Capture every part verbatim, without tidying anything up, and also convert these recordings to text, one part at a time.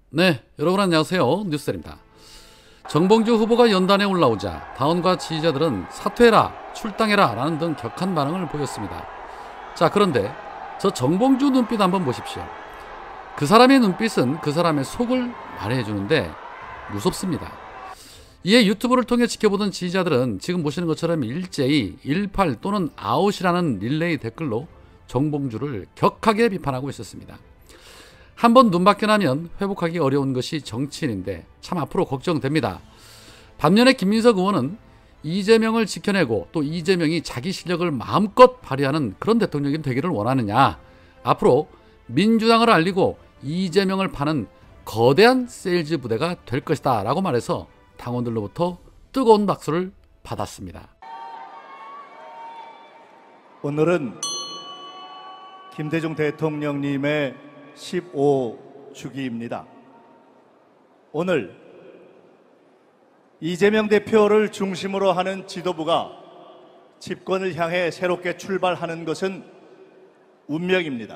네, 여러분 안녕하세요. 뉴스입니다. 정봉주 후보가 연단에 올라오자 당원과 지지자들은 사퇴해라, 출당해라 라는 등 격한 반응을 보였습니다. 자, 그런데 저 정봉주 눈빛 한번 보십시오. 그 사람의 눈빛은 그 사람의 속을 말해주는데 무섭습니다. 이에 유튜브를 통해 지켜보던 지지자들은 지금 보시는 것처럼 일제히 일팔 또는 아웃이라는 릴레이 댓글로 정봉주를 격하게 비판하고 있었습니다. 한번 눈밖에 나면 회복하기 어려운 것이 정치인인데 참 앞으로 걱정됩니다. 반면에 김민석 의원은 이재명을 지켜내고 또 이재명이 자기 실력을 마음껏 발휘하는 그런 대통령이 되기를 원하느냐, 앞으로 민주당을 알리고 이재명을 파는 거대한 세일즈 부대가 될 것이다 라고 말해서 당원들로부터 뜨거운 박수를 받았습니다. 오늘은 김대중 대통령님의 십오 주기입니다. 오늘 이재명 대표를 중심으로 하는 지도부가 집권을 향해 새롭게 출발하는 것은 운명입니다.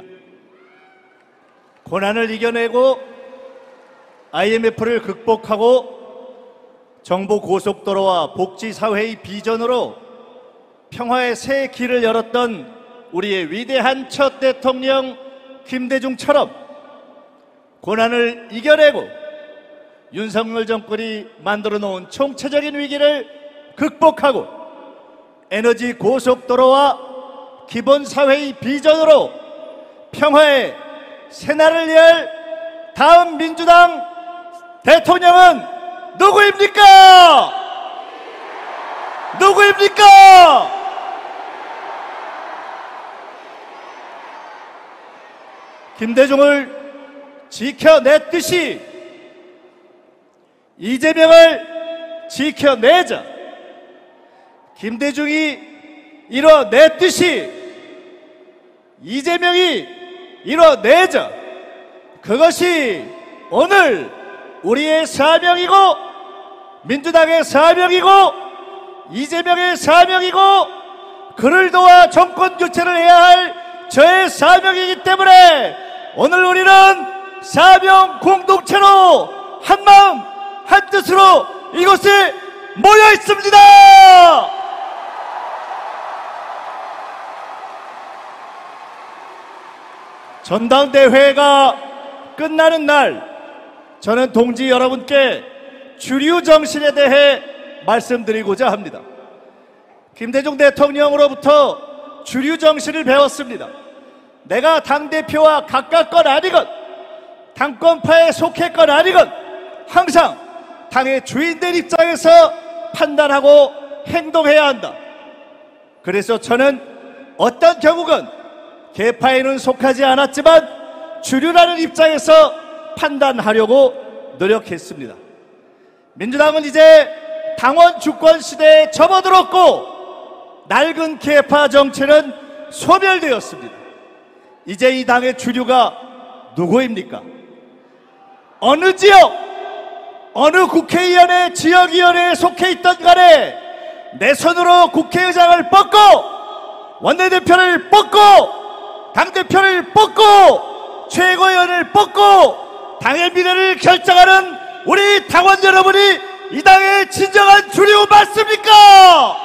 고난을 이겨내고 아이엠에프를 극복하고 정부 고속도로와 복지사회의 비전으로 평화의 새 길을 열었던 우리의 위대한 첫 대통령 김대중처럼 고난을 이겨내고 윤석열 정권이 만들어 놓은 총체적인 위기를 극복하고 에너지 고속도로와 기본사회의 비전으로 평화의 새날을 열 다음 민주당 대통령은 누구입니까? 누구입니까? 김대중을 지켜냈듯이 이재명을 지켜내자. 김대중이 이뤄냈듯이 이재명이 이뤄내자. 그것이 오늘 우리의 사명이고 민주당의 사명이고 이재명의 사명이고 그를 도와 정권 교체를 해야 할 저의 사명이기 때문에 오늘 우리는 사명 공동체로 한마음 한뜻으로 이곳에 모여 있습니다. 전당대회가 끝나는 날 저는 동지 여러분께 주류 정신에 대해 말씀드리고자 합니다. 김대중 대통령으로부터 주류 정신을 배웠습니다. 내가 당대표와 가깝건 아니건 당권파에 속했건 아니건 항상 당의 주인된 입장에서 판단하고 행동해야 한다. 그래서 저는 어떤 경우건 계파에는 속하지 않았지만 주류라는 입장에서 판단하려고 노력했습니다. 민주당은 이제 당원 주권 시대에 접어들었고 낡은 계파 정체는 소멸되었습니다. 이제 이 당의 주류가 누구입니까? 어느 지역, 어느 국회의원의 지역위원회에 속해 있던 간에 내 손으로 국회의장을 뽑고 원내대표를 뽑고 당대표를 뽑고 최고위원을 뽑고 당의 미래를 결정하는 우리 당원 여러분이 이 당의 진정한 주류 맞습니까?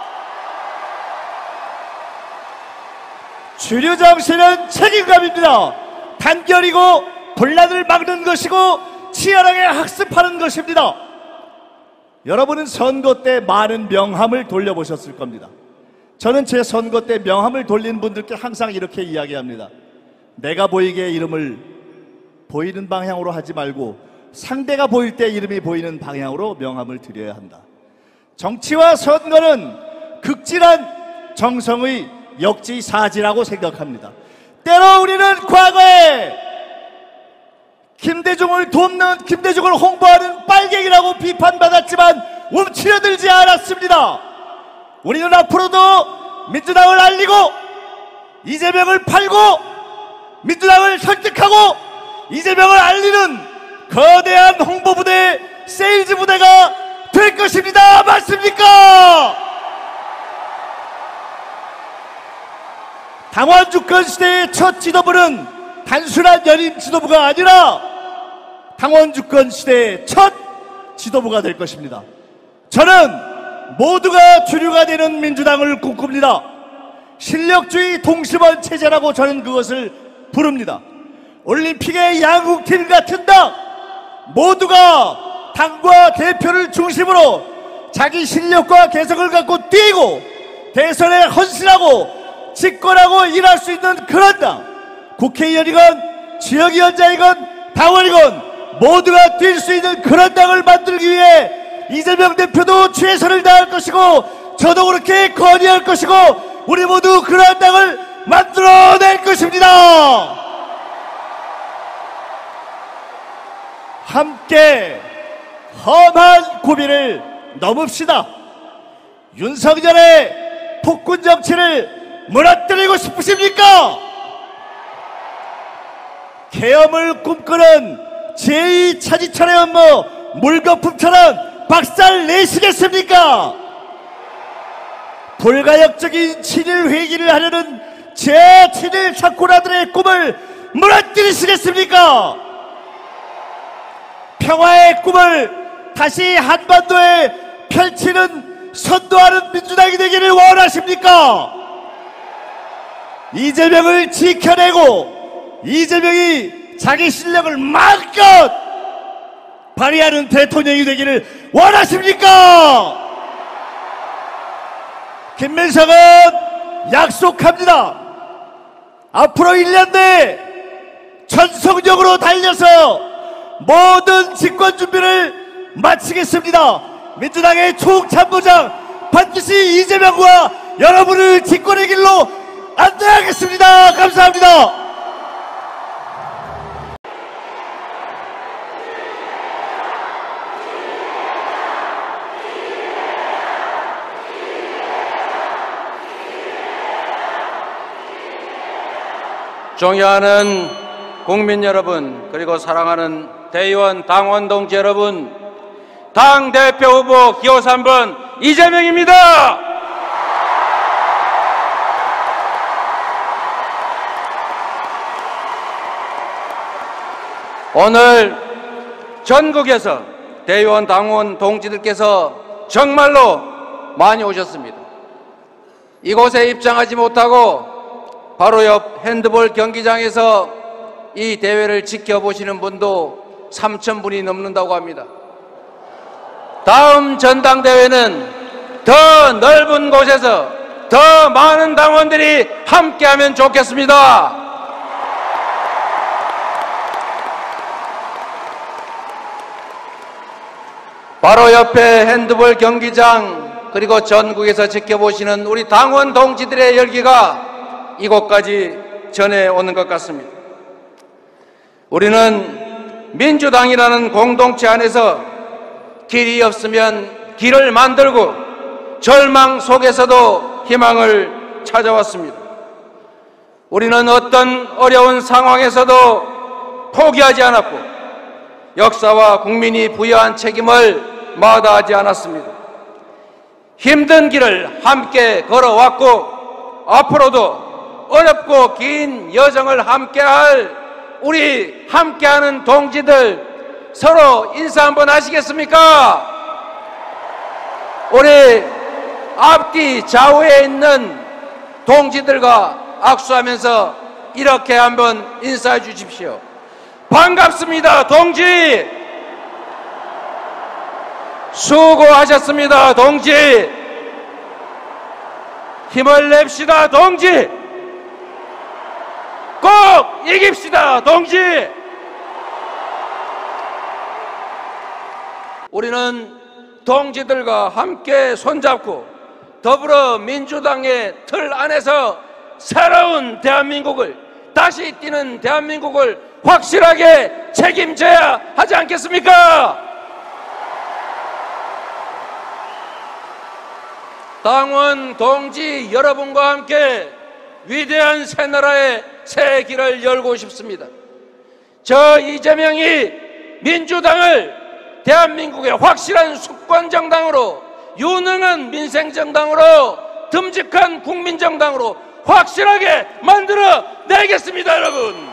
주류 정신은 책임감입니다. 단결이고 분란을 막는 것이고 치열하게 학습하는 것입니다. 여러분은 선거 때 많은 명함을 돌려보셨을 겁니다. 저는 제 선거 때 명함을 돌린 분들께 항상 이렇게 이야기합니다. 내가 보이게 이름을 보이는 방향으로 하지 말고 상대가 보일 때 이름이 보이는 방향으로 명함을 드려야 한다. 정치와 선거는 극진한 정성의 역지사지라고 생각합니다. 때로 우리는 과거에 김대중을 돕는, 김대중을 홍보하는 빨갱이라고 비판받았지만 움츠려들지 않았습니다. 우리는 앞으로도 민주당을 알리고 이재명을 팔고 민주당을 설득하고 이재명을 알리는 거대한 홍보부대, 세일즈 부대가 될 것입니다. 맞습니까? 당원 주권 시대의 첫 지도부는 단순한 연임 지도부가 아니라 당원 주권 시대의 첫 지도부가 될 것입니다. 저는 모두가 주류가 되는 민주당을 꿈꿉니다. 실력주의 동심원 체제라고 저는 그것을 부릅니다. 올림픽의 양국팀 같은 당, 모두가 당과 대표를 중심으로 자기 실력과 개성을 갖고 뛰고 대선에 헌신하고 집권하고 일할 수 있는 그런 당, 국회의원이건 지역위원장이건 당원이건 모두가 뛸 수 있는 그런 당을 만들기 위해 이재명 대표도 최선을 다할 것이고 저도 그렇게 건의할 것이고 우리 모두 그런 당을 만들어낼 것입니다. 함께 험한 고비를 넘읍시다. 윤석열의 폭군 정치를 무너뜨리고 싶으십니까? 계엄을 꿈꾸는 제이 차지철의 업무 물거품처럼 박살 내시겠습니까? 불가역적인 친일 회기를 하려는 제 친일 착고라들의 꿈을 무너뜨리시겠습니까? 평화의 꿈을 다시 한반도에 펼치는 선도하는 민주당이 되기를 원하십니까? 이재명을 지켜내고 이재명이 자기 실력을 마음껏 발휘하는 대통령이 되기를 원하십니까? 김민석은 약속합니다. 앞으로 일 년 내에 전속력으로 달려서 모든 집권 준비를 마치겠습니다. 민주당의 총참모장 반드시 이재명과 여러분을 집권의 길로 안내하겠습니다. 감사합니다. 존경하는 국민 여러분, 그리고 사랑하는 대의원 당원 동지 여러분, 당대표 후보 기호 삼 번 이재명입니다. 오늘 전국에서 대의원 당원 동지들께서 정말로 많이 오셨습니다. 이곳에 입장하지 못하고 바로 옆 핸드볼 경기장에서 이 대회를 지켜보시는 분도 삼천 분이 넘는다고 합니다. 다음 전당대회는 더 넓은 곳에서 더 많은 당원들이 함께하면 좋겠습니다. 바로 옆에 핸드볼 경기장, 그리고 전국에서 지켜보시는 우리 당원 동지들의 열기가 이곳까지 전해오는 것 같습니다. 우리는 민주당이라는 공동체 안에서 길이 없으면 길을 만들고 절망 속에서도 희망을 찾아왔습니다. 우리는 어떤 어려운 상황에서도 포기하지 않았고 역사와 국민이 부여한 책임을 마다하지 않았습니다. 힘든 길을 함께 걸어왔고 앞으로도 어렵고 긴 여정을 함께할 우리 함께하는 동지들 서로 인사 한번 하시겠습니까? 우리 앞뒤 좌우에 있는 동지들과 악수하면서 이렇게 한번 인사해 주십시오. 반갑습니다, 동지. 수고하셨습니다, 동지. 힘을 냅시다, 동지. 꼭 이깁시다, 동지. 우리는 동지들과 함께 손잡고 더불어민주당의 틀 안에서 새로운 대한민국을, 다시 뛰는 대한민국을 확실하게 책임져야 하지 않겠습니까? 당원 동지 여러분과 함께 위대한 새나라의 새 길을 열고 싶습니다. 저 이재명이 민주당을 대한민국의 확실한 수권정당으로, 유능한 민생정당으로, 듬직한 국민정당으로 확실하게 만들어 내겠습니다, 여러분.